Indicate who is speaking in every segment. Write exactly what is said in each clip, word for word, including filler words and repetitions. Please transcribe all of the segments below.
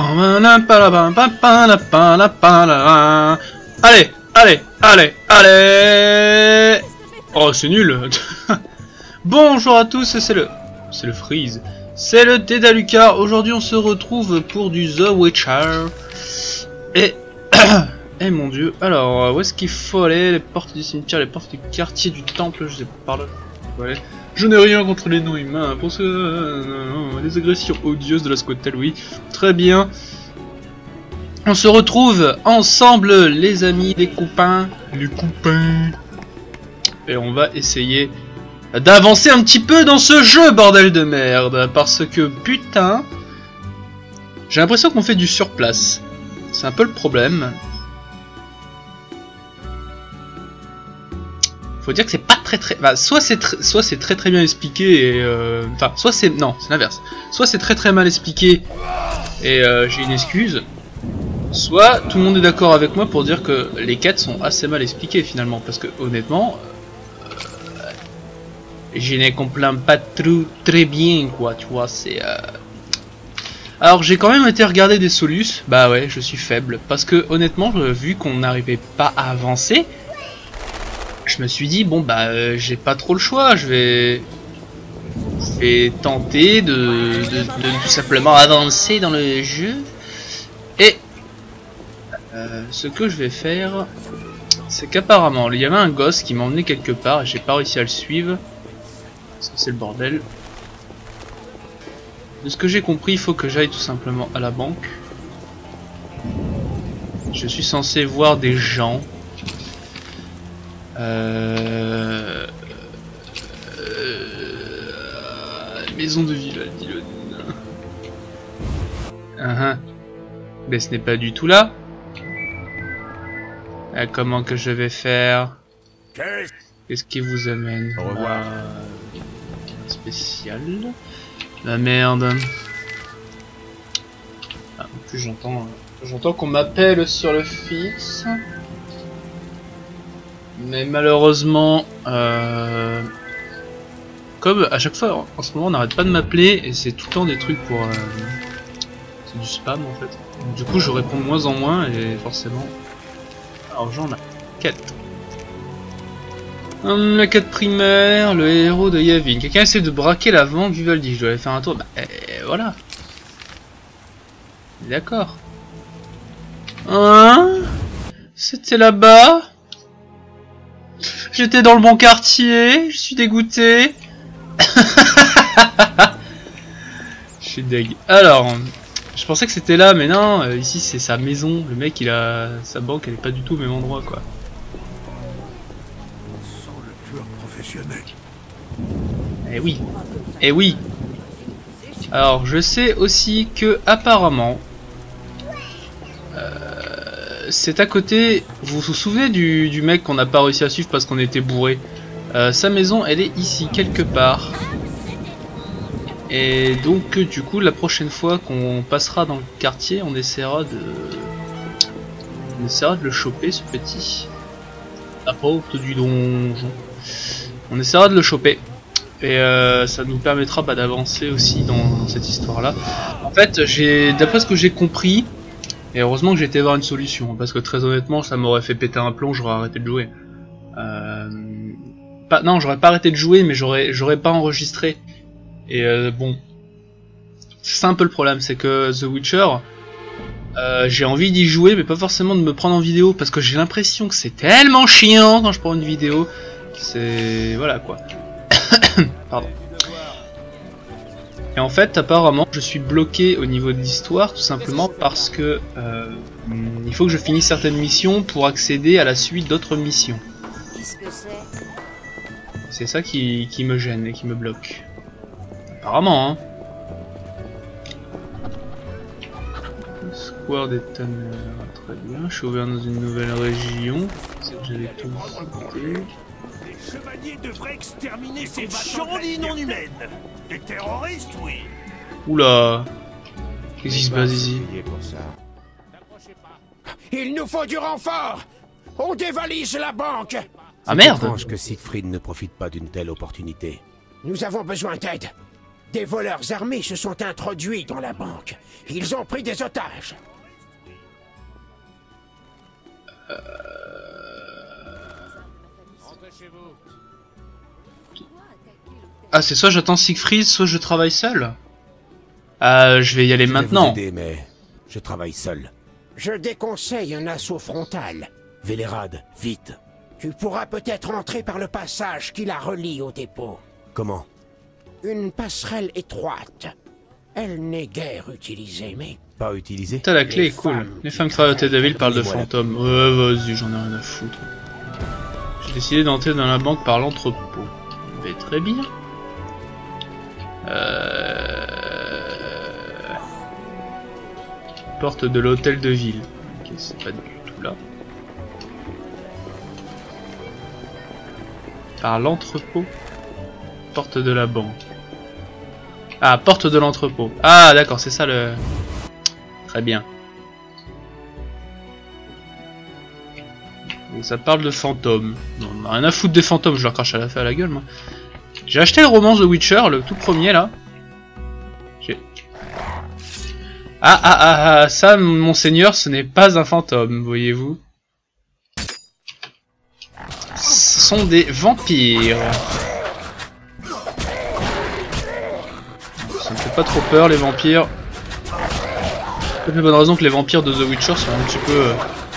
Speaker 1: Allez, allez, allez, allez. Oh, c'est nul. Bonjour à tous, c'est le... C'est le Freeze. C'est le Dédaluca. Aujourd'hui, on se retrouve pour du The Witcher. Et... Eh mon dieu. Alors, où est-ce qu'il faut aller? Les portes du cimetière, les portes du quartier du temple, je sais pas par là. Ouais. Je n'ai rien contre les noms humains, pour ce... Euh, les agressions odieuses de la Squattel, oui. Très bien. On se retrouve ensemble, les amis, les copains. Les copains. Et on va essayer d'avancer un petit peu dans ce jeu, bordel de merde. Parce que, putain... J'ai l'impression qu'on fait du surplace. C'est un peu le problème. Faut dire que c'est pas très très... Enfin, soit c'est tr... soit c'est très très bien expliqué et... Euh... Enfin, soit c'est... Non, c'est l'inverse. Soit c'est très très mal expliqué et euh, j'ai une excuse. Soit tout le monde est d'accord avec moi pour dire que les quêtes sont assez mal expliquées finalement. Parce que honnêtement... Euh... Je ne comprends pas trop, très bien quoi, tu vois, c'est... Euh... Alors j'ai quand même été regarder des solus. Bah ouais, je suis faible. Parce que honnêtement, vu qu'on n'arrivait pas à avancer... Je me suis dit, bon bah euh, j'ai pas trop le choix, je vais, je vais tenter de, de, de tout simplement avancer dans le jeu. Et euh, ce que je vais faire, c'est qu'apparemment il y avait un gosse qui m'emmenait quelque part et j'ai pas réussi à le suivre. Parce que c'est le bordel. De ce que j'ai compris, il faut que j'aille tout simplement à la banque. Je suis censé voir des gens. Euh... Euh... Maison de ville, dis-le. Uh -huh. Mais ce n'est pas du tout là. Euh, comment que je vais faire? Qu'est-ce qui vous amène?
Speaker 2: Au revoir.
Speaker 1: Euh... Spécial. La merde. Ah, en plus j'entends, j'entends qu'on m'appelle sur le fixe. Mais malheureusement, euh, comme à chaque fois, en ce moment, on n'arrête pas de m'appeler et c'est tout le temps des trucs pour... Euh, c'est du spam en fait. Donc, du coup, je réponds de moins en moins et forcément... Alors, j'en ai quête. Hum, la quête primaire, le héros de Yavin. Quelqu'un essaie de braquer la vente Vivaldi. Je dois aller faire un tour. Bah, et voilà. D'accord. Hein? C'était là-bas? J'étais dans le bon quartier, je suis dégoûté. Je suis deg. Alors, je pensais que c'était là, mais non, euh, ici c'est sa maison. Le mec, il a sa banque, elle est pas du tout au même endroit, quoi.
Speaker 2: Sans le tueur professionnel.
Speaker 1: Eh oui, eh oui. Alors, je sais aussi que apparemment, euh, c'est à côté. Vous vous souvenez du, du mec qu'on n'a pas réussi à suivre parce qu'on était bourré? euh, Sa maison, elle est ici quelque part. Et donc, du coup, la prochaine fois qu'on passera dans le quartier, on essaiera de, on essaiera de le choper, ce petit. La porte du donjon. On essaiera de le choper. Et euh, ça nous permettra bah, d'avancer aussi dans, dans cette histoire-là. En fait, j'ai, d'après ce que j'ai compris. Et heureusement que j'ai été voir une solution, parce que très honnêtement ça m'aurait fait péter un plomb, j'aurais arrêté de jouer. Euh... Pas... Non, j'aurais pas arrêté de jouer, mais j'aurais j'aurais pas enregistré. Et euh, bon, c'est un peu le problème, c'est que The Witcher, euh, j'ai envie d'y jouer, mais pas forcément de me prendre en vidéo, parce que j'ai l'impression que c'est tellement chiant quand je prends une vidéo. C'est... voilà quoi. Pardon. Et en fait, apparemment, je suis bloqué au niveau de l'histoire, tout simplement parce que euh, il faut que je finisse certaines missions pour accéder à la suite d'autres missions. C'est ça qui, qui me gêne et qui me bloque. Apparemment, hein. Square des Tanneurs, très bien. Je suis ouvert dans une nouvelle région. C'est que j'avais tout visité.
Speaker 2: Les chevaliers devraient exterminer ces chandis non humaines. Des terroristes, oui.
Speaker 1: Oula. Qu'est-ce qui se passe ici?
Speaker 3: Il nous faut du renfort. On dévalise la banque.
Speaker 1: Ah merde.
Speaker 4: C'est étrange que Siegfried ne profite pas d'une telle opportunité.
Speaker 3: Nous avons besoin d'aide. Des voleurs armés se sont introduits dans la banque. Ils ont pris des otages.
Speaker 1: Euh... Ah, c'est soit j'attends Siegfried, soit je travaille seul. Ah, je vais y aller
Speaker 3: je
Speaker 1: maintenant.
Speaker 3: Vais vous aider, mais je travaille seul. Je déconseille un assaut frontal. Vélérad, vite. Tu pourras peut-être entrer par le passage qui la relie au dépôt. Comment? Une passerelle étroite. Elle n'est guère utilisée, mais...
Speaker 4: Pas utilisée?
Speaker 1: T'as la clé,
Speaker 3: Les
Speaker 1: cool.
Speaker 3: femmes
Speaker 1: Les
Speaker 3: qui
Speaker 1: femmes qui travaillent au
Speaker 3: travaillent,
Speaker 1: Tête-de-Ville parlent de
Speaker 3: donnez-moi la-
Speaker 1: fantômes. Ouais, vas-y, j'en ai rien à foutre. J'ai décidé d'entrer dans la banque par l'entrepôt. Mais très bien. Euh... Porte de l'hôtel de ville. Ok, c'est pas du tout là. Par l'entrepôt. Porte de la banque. Ah, porte de l'entrepôt. Ah, d'accord, c'est ça le... Très bien. Donc ça parle de fantômes. Non, on a rien à foutre des fantômes, je leur crache à la, à la gueule, moi. J'ai acheté le roman The Witcher, le tout premier, là. J'ai... Ah, ah, ah, ah, ça, monseigneur, ce n'est pas un fantôme, voyez-vous. Ce sont des vampires. Ça me fait pas trop peur, les vampires. Pour la bonne raison que les vampires de The Witcher sont un petit peu...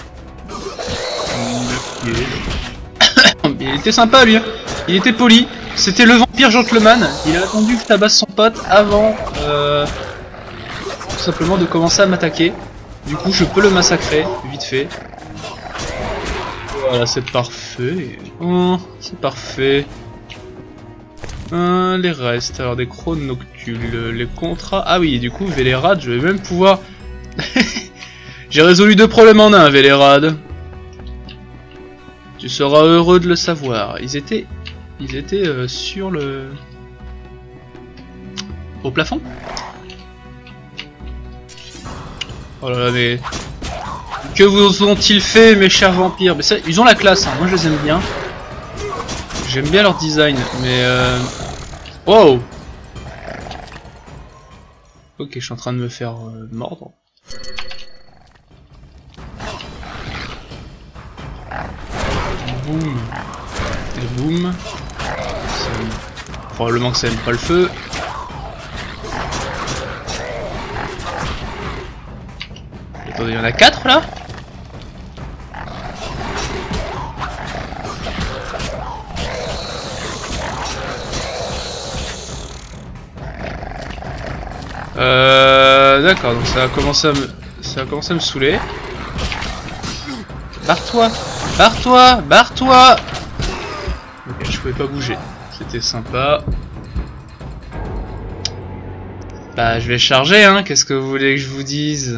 Speaker 1: Il était sympa, lui. Il était poli. C'était le vampire gentleman. Il a attendu que je tabasse son pote avant... Euh... tout simplement de commencer à m'attaquer. Du coup, je peux le massacrer, vite fait. Voilà, c'est parfait. Oh, c'est parfait. Euh, les restes, alors des chrones noctules, les contrats... Ah oui, du coup, Vélérad, je vais même pouvoir... J'ai résolu deux problèmes en un, Vélérad. Tu seras heureux de le savoir. Ils étaient... Ils étaient euh, sur le... Au plafond. Oh là là, mais... Que vous ont-ils fait, mes chers vampires? Mais ça, ils ont la classe, hein. Moi je les aime bien. J'aime bien leur design, mais... Euh... Wow. Ok, je suis en train de me faire euh, mordre. Boum. Et boum. Probablement que ça aime pas le feu. Attendez, il y en a quatre là? Euh, d'accord, donc ça a commencé à me, ça a commencé à me saouler. Barre-toi, barre-toi, barre-toi. Ok, je pouvais pas bouger. C'était sympa. Bah, je vais charger, hein. Qu'est-ce que vous voulez que je vous dise?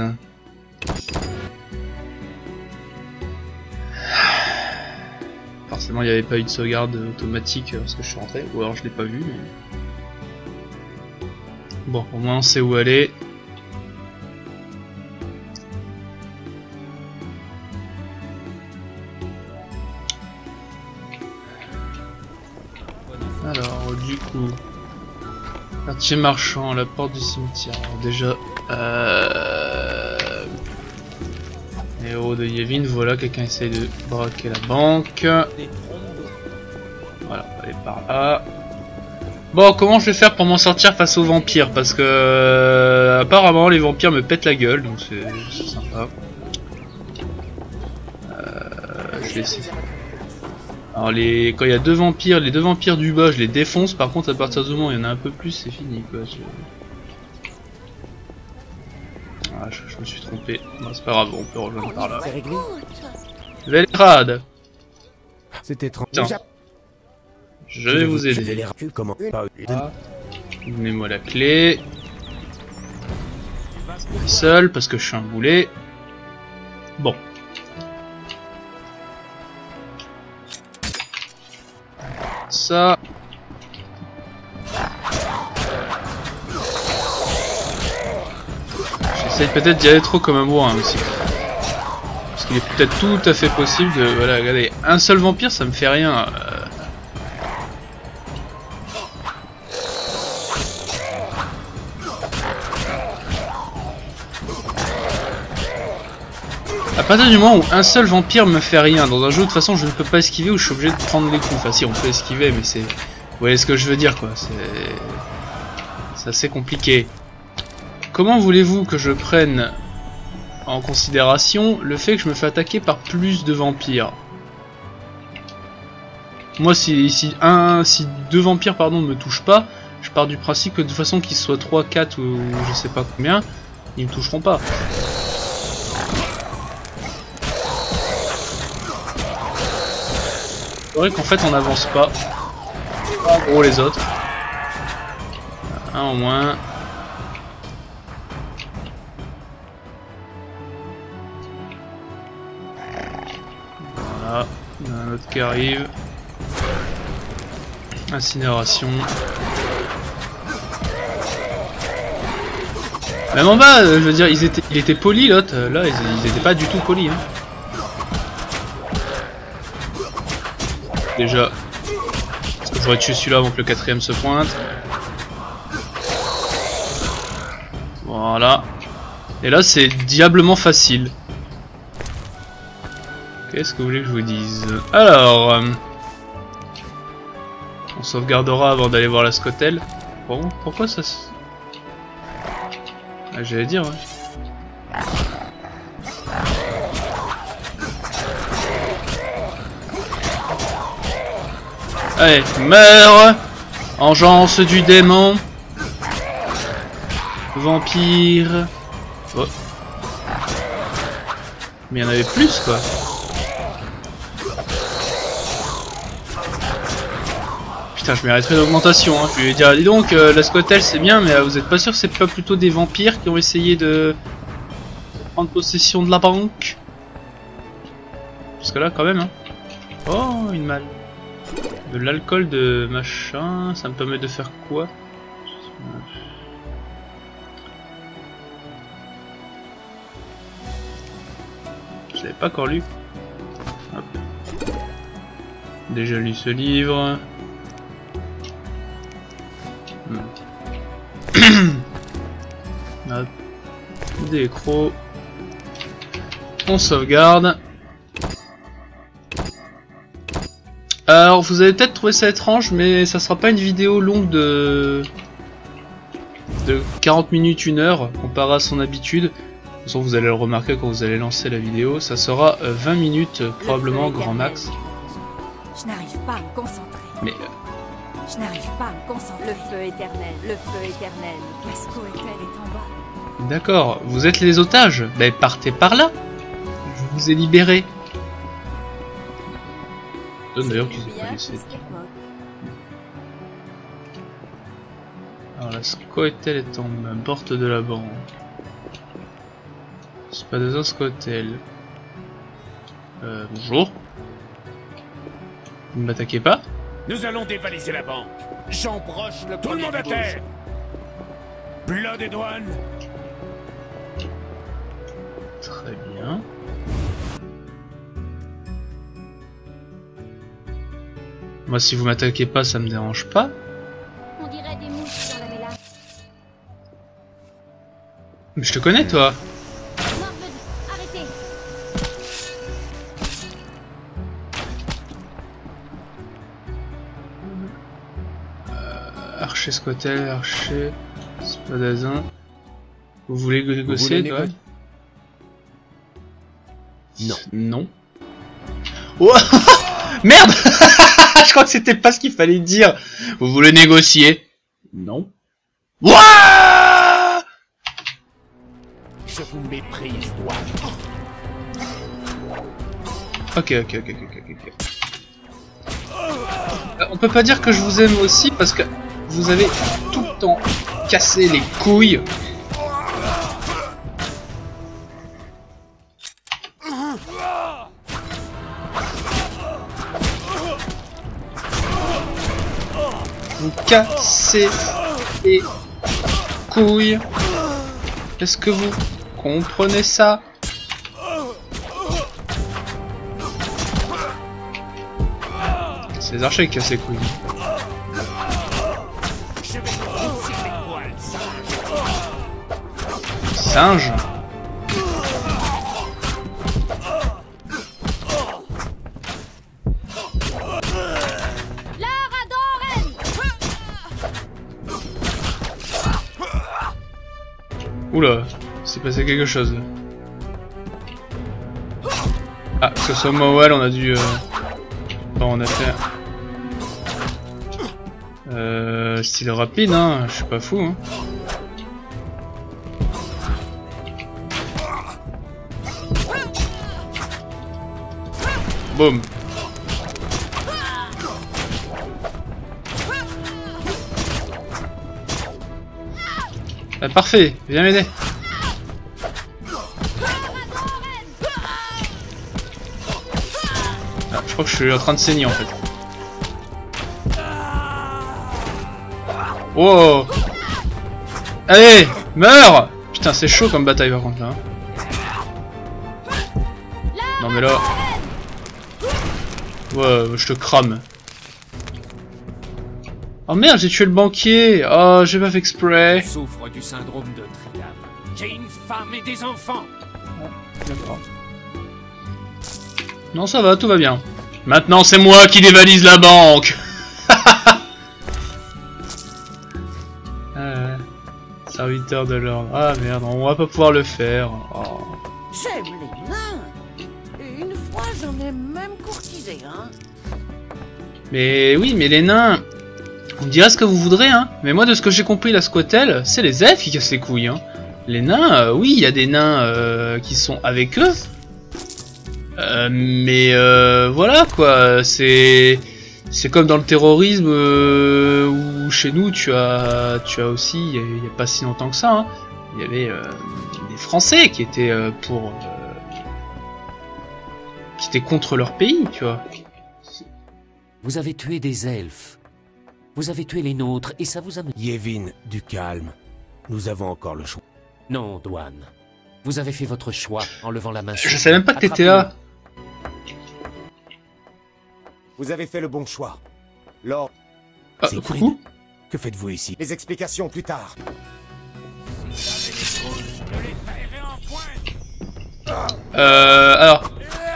Speaker 1: Forcément, il n'y avait pas eu de sauvegarde automatique lorsque je suis rentré, ou alors je l'ai pas vu. Mais... Bon, au moins on sait où aller. Alors, du coup, quartier marchand, la porte du cimetière. Alors déjà, euh... héros de Yevin, voilà, quelqu'un essaye de braquer la banque. Voilà, on va aller par là. Bon, comment je vais faire pour m'en sortir face aux vampires? Parce que euh, apparemment les vampires me pètent la gueule, donc c'est sympa. Euh, je vais essayer. Alors les, quand il y a deux vampires, les deux vampires du bas, je les défonce. Par contre, à partir du moment où il y en a un peu plus, c'est fini quoi. Je... Ah, je, je me suis trompé. Bon, c'est pas grave, on peut rejoindre par là. Vélérad.
Speaker 4: C'était étrange.
Speaker 1: Je vais vous aider.
Speaker 4: Comment pas
Speaker 1: Ah. Donnez-moi la clé. Seul parce que je suis un boulet. Bon. Ça. J'essaye peut-être d'y aller trop comme un bourrin aussi. Parce qu'il est peut-être tout à fait possible de... Voilà, regardez, un seul vampire ça me fait rien. Euh... À partir du moment où un seul vampire me fait rien, dans un jeu de toute façon je ne peux pas esquiver ou je suis obligé de prendre les coups. Enfin si on peut esquiver mais c'est... Vous voyez ce que je veux dire quoi, c'est... C'est assez compliqué. Comment voulez-vous que je prenne en considération le fait que je me fais attaquer par plus de vampires? Moi si, si, un, si deux vampires pardon me touchent pas, je pars du principe que de toute façon qu'ils soient trois, quatre ou je sais pas combien, ils me toucheront pas. C'est vrai qu'en fait on n'avance pas. En gros les autres. Un au moins. Voilà. Il y en a un autre qui arrive. Incinération. Même en bas, euh, je veux dire, ils étaient, il était poli l'autre. Là, ils, ils étaient pas du tout polis. Hein. Déjà, parce que j'aurais tué celui-là avant que le quatrième se pointe. Voilà. Et là, c'est diablement facile. Qu'est-ce que vous voulez que je vous dise? Alors, euh, on sauvegardera avant d'aller voir la Scotel. Bon, pourquoi ça se... Ah, j'allais dire, ouais. Allez, meurs! Engeance du démon! Vampire! Oh. Mais il y en avait plus, quoi! Putain, je mériterais une augmentation, hein. Je vais lui dire, dis donc, euh, la Scotel c'est bien, mais euh, vous êtes pas sûr que c'est pas plutôt des vampires qui ont essayé de prendre possession de la banque? Parce que là, quand même, hein. Oh, une malle. De l'alcool de machin, ça me permet de faire quoi? Je l'avais pas encore lu. Hop. Déjà lu ce livre. Hop. Des crocs. On sauvegarde. Alors vous avez peut-être trouvé ça étrange, mais ça sera pas une vidéo longue de de quarante minutes, une heure comparé à son habitude. De toute façon vous allez le remarquer quand vous allez lancer la vidéo. Ça sera vingt minutes probablement grand max.
Speaker 5: Je n'arrive pas à me concentrer.
Speaker 1: Mais
Speaker 5: je n'arrive pas à me concentrer. Le feu éternel, le feu éternel. La Scotel est en bas.
Speaker 1: D'accord, vous êtes les otages. Ben partez par là. Je vous ai libérés. D'ailleurs qu'ils aient pas laissé. Alors la Scotel est en porte de la banque. C'est pas des Scotel. Euh, bonjour. Vous ne m'attaquez pas?
Speaker 2: Nous allons dévaliser la banque. J'embroche le Tout le monde à terre. Blood et douane.
Speaker 1: Très bien. Moi, si vous m'attaquez pas, ça me dérange pas.
Speaker 5: On dirait des mouches dans la mélasse.
Speaker 1: Mais je te connais, toi.
Speaker 5: Morveux, arrêtez.
Speaker 1: Euh, archer Scotel, archer, spadazin. Vous voulez négocier,
Speaker 3: Vous
Speaker 1: toi?
Speaker 3: voulez Non.
Speaker 1: Non. Oh merde. Je crois que c'était pas ce qu'il fallait dire. Vous voulez négocier? Non. Ouah.
Speaker 2: Je vous méprise, douane.
Speaker 1: Ok, ok, ok, ok, ok, ok. Euh, on peut pas dire que je vous aime aussi parce que vous avez tout le temps cassé les couilles. Vous cassez les couilles. Est-ce que vous comprenez ça? C'est les archers qui cassent les couilles.
Speaker 2: Je vais vous pousser mes poils, singe.
Speaker 1: Singe. Oula, c'est passé quelque chose là. Ah, que ce soit moi ou elle, on a dû... Euh... Bon, on a fait... Euh... Style rapide, hein, je suis pas fou, hein. Boum. Ah, parfait, viens m'aider. Ah, je crois que je suis en train de saigner en fait. Wow. Allez, meurs. Putain, c'est chaud comme bataille par contre là. Non mais là... Ouais, je te crame. Oh merde, j'ai tué le banquier. Oh, j'ai pas fait exprès.
Speaker 2: Je souffre du syndrome de Triam. J'ai une femme et des enfants.
Speaker 1: D'accord. Non, ça va, tout va bien. Maintenant, c'est moi qui dévalise la banque. euh, serviteur de l'ordre. Ah merde, on va pas pouvoir le faire. Oh.
Speaker 6: J'aime les nains. Et une fois, j'en ai même courtisé, hein.
Speaker 1: Mais oui, mais les nains... On dirait ce que vous voudrez, hein. Mais moi, de ce que j'ai compris, la Squattel, c'est les elfes qui cassent les couilles, hein. Les nains, euh, oui, il y a des nains euh, qui sont avec eux. Euh, mais euh, voilà, quoi. C'est... C'est comme dans le terrorisme, euh, où chez nous, tu as, tu as aussi, il n'y a, a pas si longtemps que ça, hein, il y avait euh, des Français qui étaient euh, pour... Euh, qui étaient contre leur pays, tu vois.
Speaker 7: Vous avez tué des elfes. Vous avez tué les nôtres et ça vous a...
Speaker 3: Yevin, du calme. Nous avons encore le choix.
Speaker 7: Non, Douane. Vous avez fait votre choix en levant la main.
Speaker 1: Je savais même pas que t'étais là.
Speaker 8: Vous avez fait le bon choix. Lors...
Speaker 1: Ah,
Speaker 3: Siegfried,
Speaker 1: coucou.
Speaker 3: que faites-vous ici?
Speaker 8: Les explications plus tard.
Speaker 1: Euh... Alors...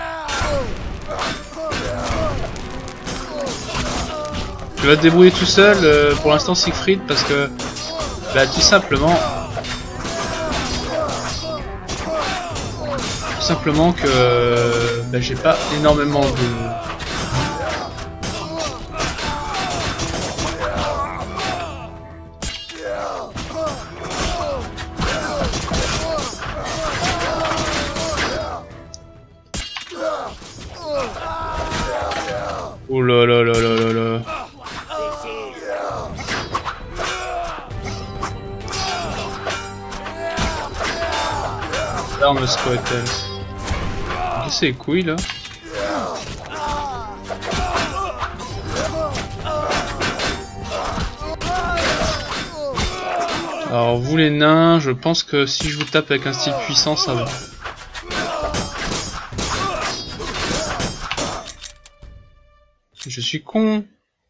Speaker 1: Tu vas te débrouiller tout seul euh, pour l'instant, Siegfried, parce que... Bah, tout simplement... Tout simplement que... Euh, bah, j'ai pas énormément de... Oh là là là là là là. Arme Squattel. Qu'est-ce que c'est les couilles là? Alors vous les nains, je pense que si je vous tape avec un style puissant, ça va. Je suis con.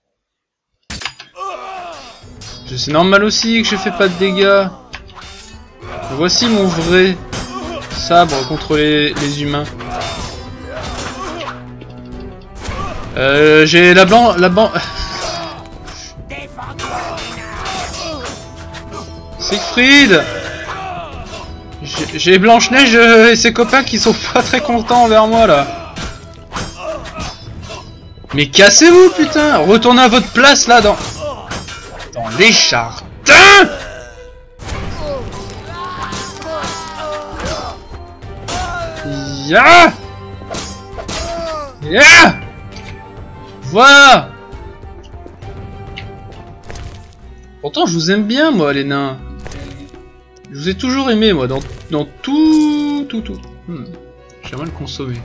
Speaker 1: C'est normal aussi que je fais pas de dégâts. Voici mon vrai sabre contre les, les humains. Euh, j'ai la blanc, la blanc. Siegfried. J'ai Blanche-Neige et ses copains qui sont pas très contents envers moi là. Mais cassez-vous putain! Retournez à votre place là dans... Dans les jardins! Ya! Ya! Voilà! Pourtant je vous aime bien moi les nains. Je vous ai toujours aimé moi dans, dans tout... tout tout. Hmm. J'aimerais le consommer.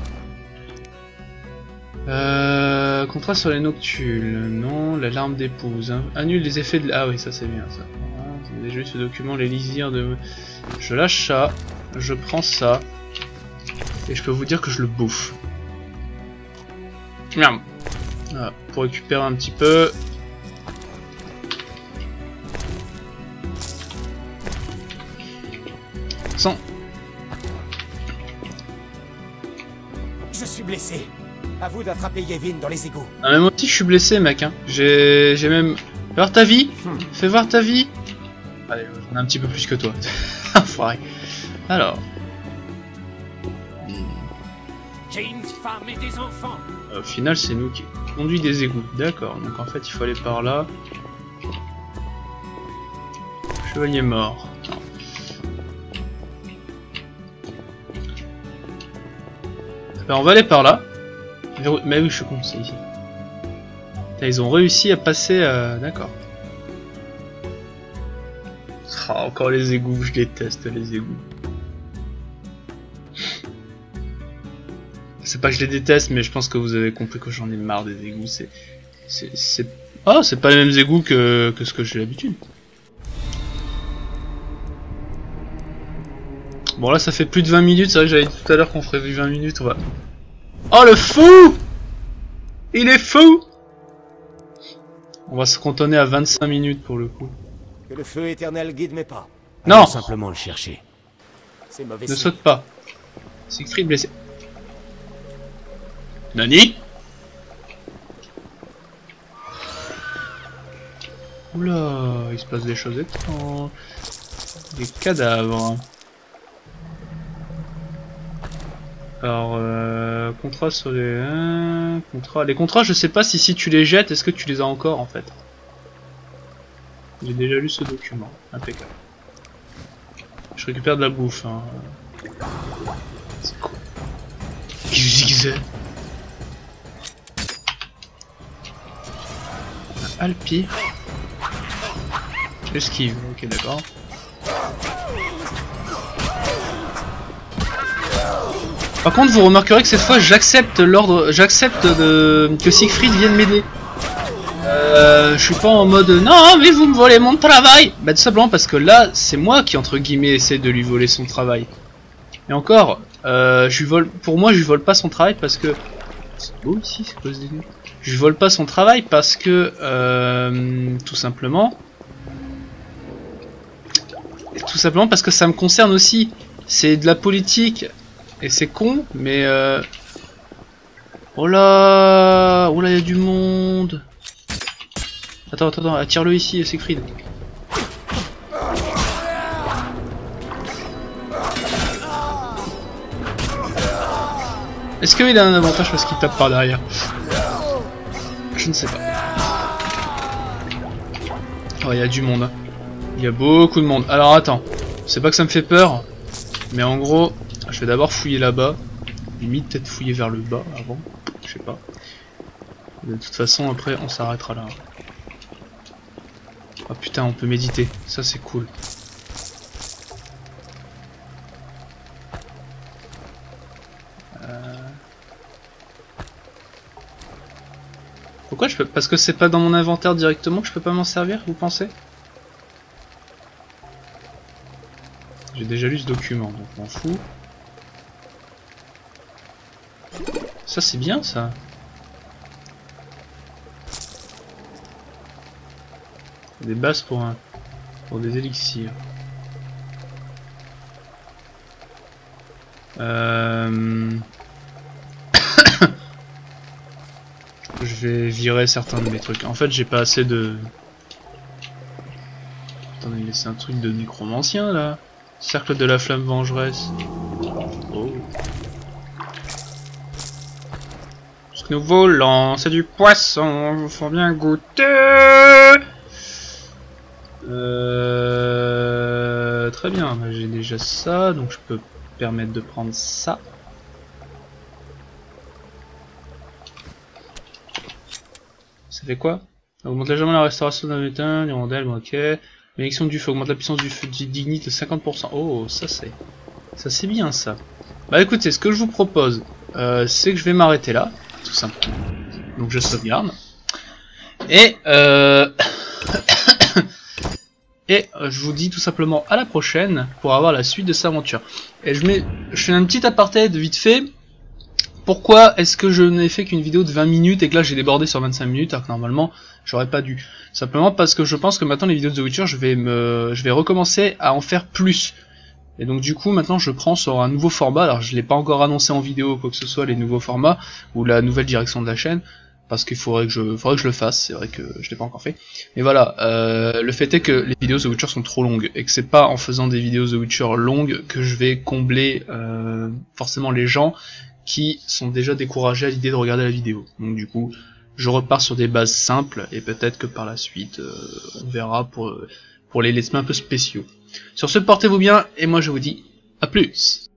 Speaker 1: Euh, contrat sur les noctules, non, l'alarme d'épouse, hein. Annule les effets de... Ah oui, ça c'est bien ça. Ah, j'ai déjà eu ce document, les lisières de... Je lâche ça, je prends ça, et je peux vous dire que je le bouffe. Merde. Voilà, pour récupérer un petit peu. cent.
Speaker 8: Je suis blessé. À vous d'attraper Yevin dans les égouts.
Speaker 1: Ah mais moi aussi je suis blessé mec hein. J'ai j'ai même... Fais voir ta vie. Fais voir ta vie. Allez, j'en ai un petit peu plus que toi. Enfoiré. Alors.
Speaker 2: J'ai une femme et des enfants.
Speaker 1: Au final, c'est nous qui conduit des égouts. D'accord, donc en fait, il faut aller par là. Chevalier mort. Non. Alors, on va aller par là. Mais oui, je suis con, c'est ici. Ils ont réussi à passer... Euh... D'accord. Oh, encore les égouts, je déteste les égouts. C'est pas que je les déteste, mais je pense que vous avez compris que j'en ai marre des égouts. C'est... C'est... Oh, c'est pas les mêmes égouts que, que ce que j'ai l'habitude. Bon là ça fait plus de vingt minutes, c'est vrai que j'avais dit tout à l'heure qu'on ferait vingt minutes, on va... Oh le fou! Il est fou! On va se cantonner à vingt-cinq minutes pour le coup.
Speaker 8: Que le feu éternel guide mes pas.
Speaker 1: Non!
Speaker 3: Allons simplement le chercher.
Speaker 8: C'est mauvais
Speaker 1: Ne
Speaker 8: signe.
Speaker 1: saute pas. Siegfried blessé. Nani? Oula, il se passe des choses étranges. Des cadavres. Alors, euh, contrat sur les... Euh, contrat. Les contrats, je sais pas si si tu les jettes, est-ce que tu les as encore en fait? J'ai déjà lu ce document. Impeccable. Je récupère de la bouffe. Hein. C'est cool. Qu'est-ce Alpi. Esquive, ok d'accord. Par contre vous remarquerez que cette fois j'accepte l'ordre, j'accepte de... que Siegfried vienne m'aider. Euh, je suis pas en mode non mais vous me volez mon travail. Bah tout simplement parce que là c'est moi qui entre guillemets essaie de lui voler son travail. Et encore, euh, je lui vole, pour moi je lui vole pas son travail parce que... C'est beau ici, c'est quoi ce délire? Je lui vole pas son travail parce que euh, tout simplement... Tout simplement parce que ça me concerne aussi. C'est de la politique. Et c'est con, mais... Euh... Oh là, oh là, il y a du monde. Attends, attends, attends, attire-le ici, Siegfried. Est-ce qu'il a un avantage parce qu'il tape par derrière? Je ne sais pas. Oh, il y a du monde. Il y a beaucoup de monde. Alors attends, c'est pas que ça me fait peur, mais en gros, je vais d'abord fouiller là-bas. Limite, peut-être fouiller vers le bas avant. Je sais pas. De toute façon, après, on s'arrêtera là. Oh putain, on peut méditer. Ça, c'est cool. Euh... Pourquoi je peux... Parce que c'est pas dans mon inventaire directement que je peux pas m'en servir, vous pensez? J'ai déjà lu ce document, donc je m'en fous. Ça c'est bien ça. Des bases pour un... pour des élixirs. Euh... Je vais virer certains de mes trucs. En fait j'ai pas assez de... Attendez, mais c'est un truc de nécromancien là. Cercle de la flamme vengeresse. Oh. Ce que nous volons, c'est du poisson, vous faut bien goûter. Euh... Très bien, j'ai déjà ça, donc je peux permettre de prendre ça. Ça fait quoi? Ça augmente légèrement la restauration d'un étain, l'hirondelle, bon, ok. L'élection du feu augmente la puissance du feu du dignité de cinquante pour cent. Oh, ça c'est... Ça c'est bien ça. Bah écoutez, ce que je vous propose, euh, c'est que je vais m'arrêter là, tout simplement. Donc je sauvegarde. Et euh... Et euh, je vous dis tout simplement à la prochaine pour avoir la suite de cette aventure. Et je mets... Je fais un petit aparté de vite fait. Pourquoi est-ce que je n'ai fait qu'une vidéo de vingt minutes et que là j'ai débordé sur vingt-cinq minutes alors que normalement j'aurais pas dû. Simplement parce que je pense que maintenant les vidéos de The Witcher je vais me, je vais recommencer à en faire plus. Et donc du coup maintenant je prends sur un nouveau format. Alors je l'ai pas encore annoncé en vidéo ou quoi que ce soit les nouveaux formats ou la nouvelle direction de la chaîne. parce qu'il faudrait que je, faudrait que je le fasse, c'est vrai que je l'ai pas encore fait. Mais voilà, euh, le fait est que les vidéos The Witcher sont trop longues, et que c'est pas en faisant des vidéos The Witcher longues que je vais combler euh, forcément les gens qui sont déjà découragés à l'idée de regarder la vidéo. Donc du coup, je repars sur des bases simples, et peut-être que par la suite, euh, on verra pour, pour les let's play un peu spéciaux. Sur ce, portez-vous bien, et moi je vous dis à plus.